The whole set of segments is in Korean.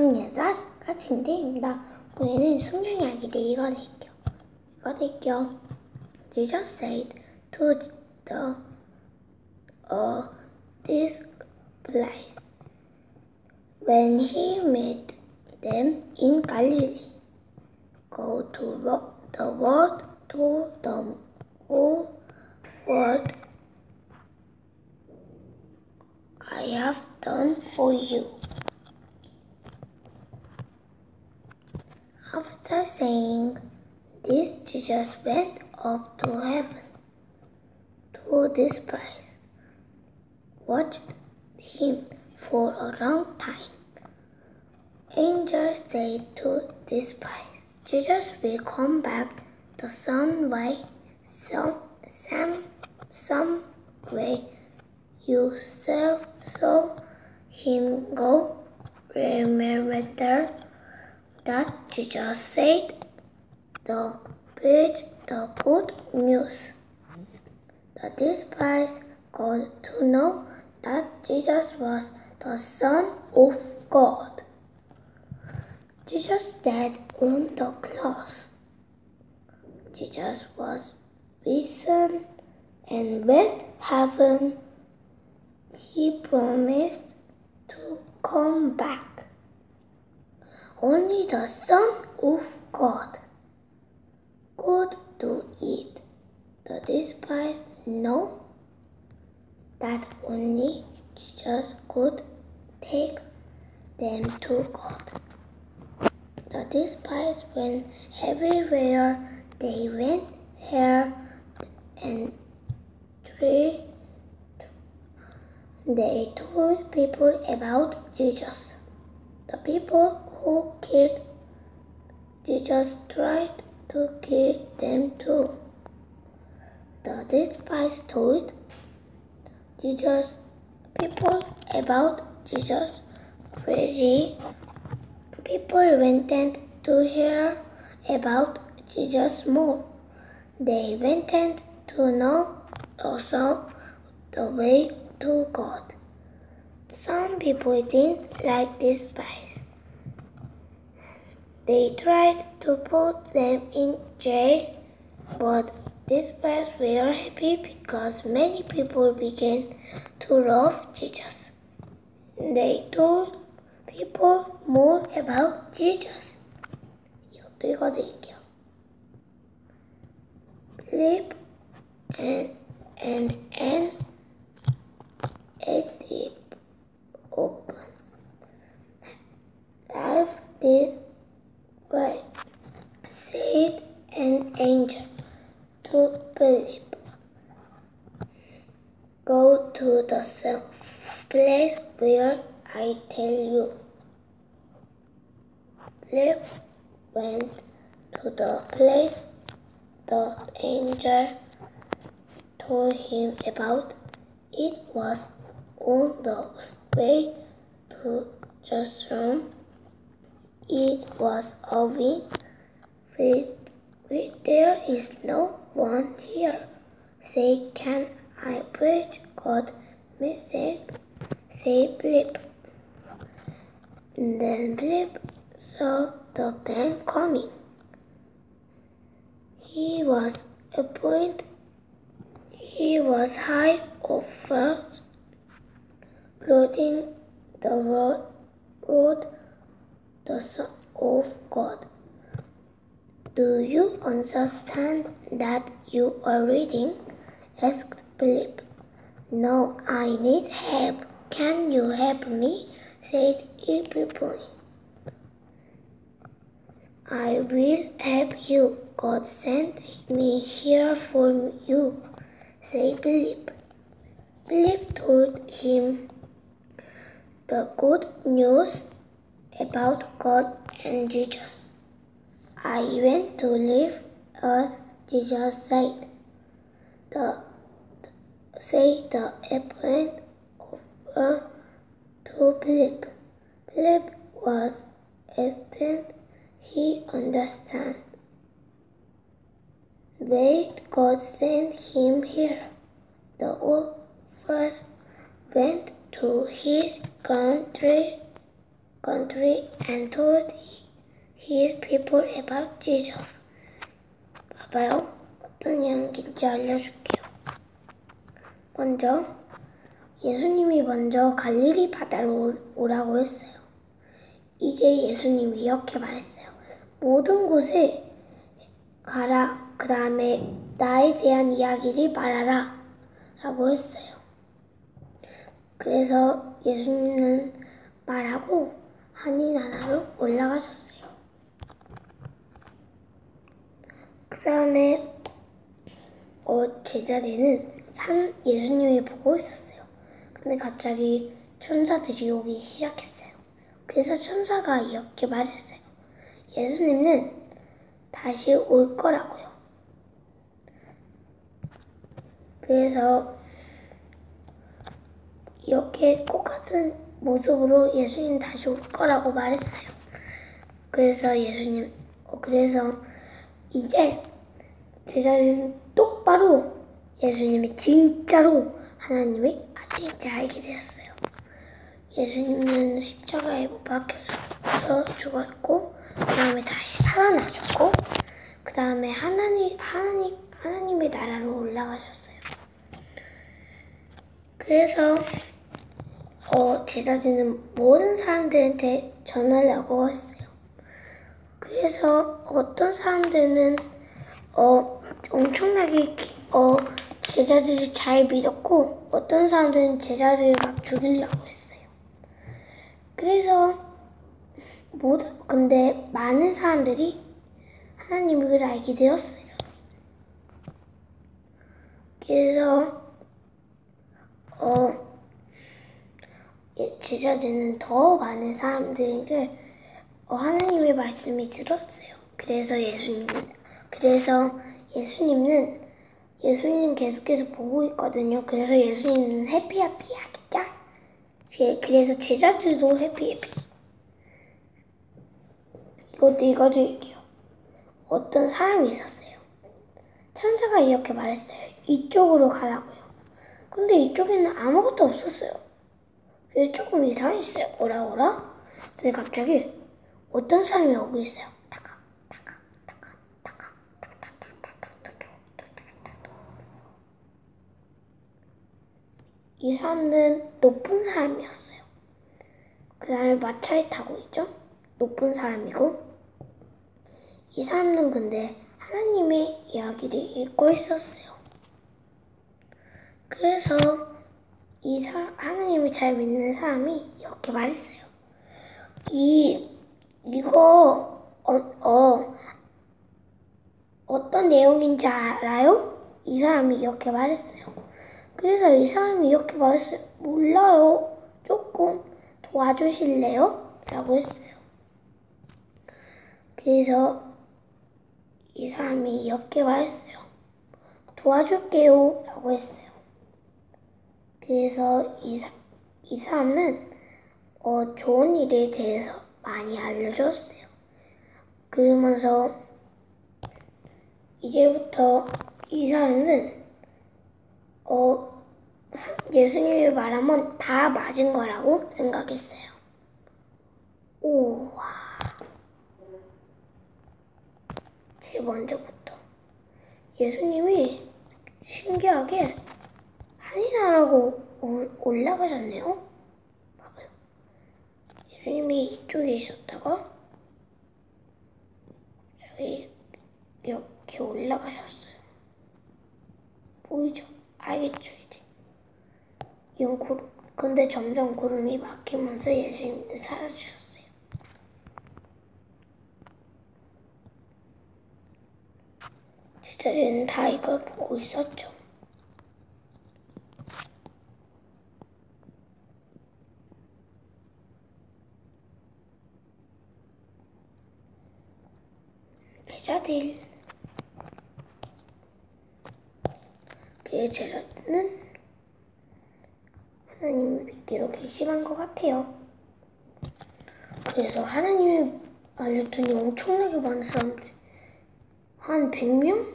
안녕입니다. 가칭대입니다. 오늘은 성경 이야기인데 이거 드릴게요. Jesus said to the disciples when he met them in Galilee, go to the world to the whole world I have done for you. After saying this, Jesus went up to heaven. Two disciples watched him for a long time. Angels said to disciples, Jesus will come back the same way you saw him go. Remember that Jesus said to preach the good news. The disciples got to know that Jesus was the Son of God. Jesus died on the cross. Jesus was risen, and when heaven, he promised to come back. Only the Son of God could do it. The disciples know that only Jesus could take them to God. The disciples went everywhere they went, here and there. They told people about Jesus. The people who killed Jesus tried to kill them too. The disciples told people about Jesus freely. People wanted to hear about Jesus more. They wanted to know also the way to God. Some people didn't like this spice. They tried to put them in jail, but these spies were happy because many people began to love Jesus. They told people more about Jesus. 이것도 읽어드릴게요. Philip and a deep open. Life did right, said an angel to Philip. Go to the place where I tell you. Philip went to the place the angel told him about. It was on the way to Jerusalem. It was a week. There is no one here. Say, can I preach God's message? Say, Philip. Then Philip saw the man coming. He was appointed. He was high office, riding the road, the Son of God. Do you understand that you are reading? Asked Philip. No, I need help. Can you help me? Said everybody. I will help you. God sent me here for you, said Philip. Philip told him the good news about God and Jesus. I went to live earth, Jesus said. The appointed offer to Philip. Philip was astounded. He understood. Wait, God sent him here. The first went to his country country and told his people about Jesus. 봐봐요. 어떤 이야기인지 알려줄게요. 먼저 예수님이 먼저 갈릴리 바다로 오라고 했어요. 이제 예수님이 이렇게 말했어요. 모든 곳에 가라. 그 다음에 나에 대한 이야기를 말하라. 라고 했어요. 그래서 예수님은 말하고 하늘나라로 올라가셨어요. 그 다음에 제자들은 예수님이 보고 있었어요. 근데 갑자기 천사들이 오기 시작했어요. 그래서 천사가 이렇게 말했어요. 예수님은 다시 올 거라고요. 그래서 이렇게 똑같은 모습으로 예수님 다시 올 거라고 말했어요. 그래서 그래서 이제 제자들은 똑바로 예수님이 진짜로 하나님의 아들인지 알게 되었어요. 예수님은 십자가에 못 박혀서 죽었고, 그 다음에 다시 살아나셨고, 그 다음에 하나님의 나라로 올라가셨어요. 그래서 제자들은 모든 사람들한테 전하려고 했어요. 그래서 어떤 사람들은 엄청나게 제자들이 잘 믿었고, 어떤 사람들은 제자들을 막 죽이려고 했어요. 그래서 근데 많은 사람들이 하나님을 알게 되었어요. 그래서 제자들은 더 많은 사람들에게 하나님의 말씀이 들었어요. 그래서 예수님은 계속해서 보고 있거든요. 그래서 예수님은 해피 하겠죠? 그래서 제자들도 해피. 이것도 읽어드릴게요. 어떤 사람이 있었어요. 천사가 이렇게 말했어요. 이쪽으로 가라고요. 근데 이쪽에는 아무것도 없었어요. 그래서 조금 이상했어요. 오라. 근데 갑자기 어떤 사람이 오고 있어요. 이 사람은 높은 사람이었어요. 그 다음에 마차를 타고 있죠. 높은 사람이고, 이 사람은 근데 하나님의 이야기를 읽고 있었어요. 그래서 하나님을 잘 믿는 사람이 이렇게 말했어요. 이거 어떤 내용인지 알아요? 이 사람이 이렇게 말했어요. 그래서 이 사람이 이렇게 말했어요. 몰라요. 조금 도와주실래요? 라고 했어요. 그래서 이 사람이 이렇게 말했어요. 도와줄게요. 라고 했어요. 그래서 이 사람은 좋은 일에 대해서 많이 알려줬어요. 그러면서 이제부터 이 사람은 예수님이 말하면 다 맞은 거라고 생각했어요. 우와. 제일 먼저부터 예수님이 신기하게 하늘나라로 올라가셨네요. 봐봐요. 예수님이 이쪽에 있었다가 저기 이렇게 올라가셨어요. 보이죠? 알겠죠 이제. 이건 구름. 근데 점점 구름이 막히면서 예수님은 사라지셨어요. 제자들은 다 이걸 보고 있었죠. 제자들은 하나님을 믿기로 결심한 것 같아요. 그래서 하나님을 알렸더니 엄청나게 많은 사람들이 한 100명?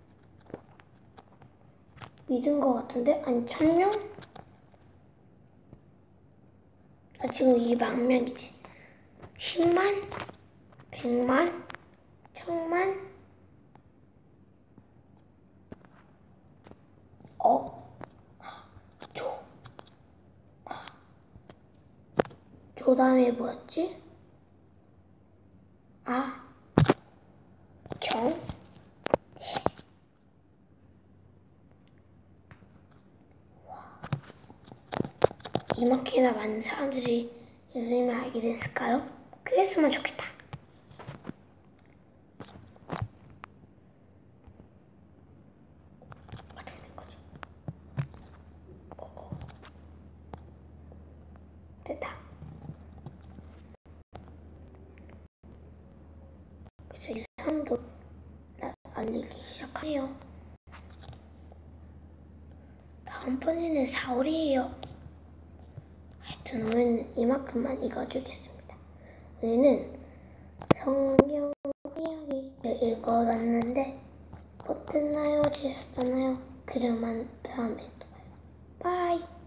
믿은 것 같은데? 아니 1000명? 지금 2만 명이지. 10만, 100만, 1000만. 조 다음에 뭐였지? 경, 이렇게나 많은 사람들이 예수님을 알게 됐을까요? 그랬으면 좋겠다. 어떻게 된 거지? 됐다. 그래서 이 사람도 알리기 시작하네요. 다음번에는 4월이에요. 하여튼 오늘은 이만큼만 읽어주겠습니다. 오늘은 성경 이야기를 읽어봤는데 어땠나요? 재밌었나요? 그러면 다음에 또 봐요. 바이.